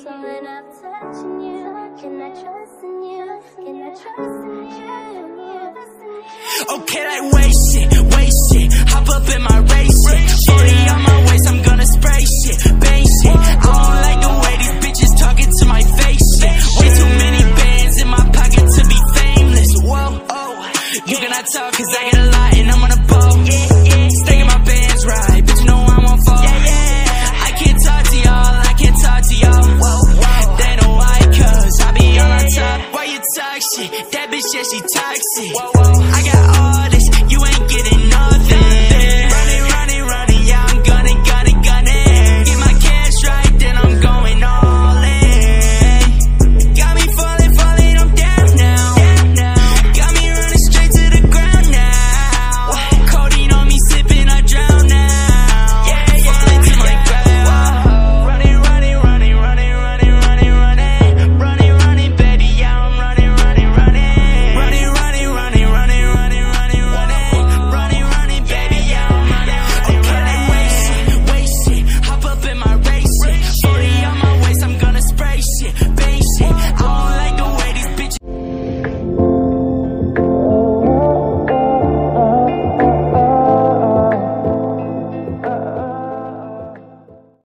when I'm touching you? Can I trust in you? Can I trust in you? Okay, like waste shit, hop up in my race shit. 40 on my waist, I'm gonna spray shit.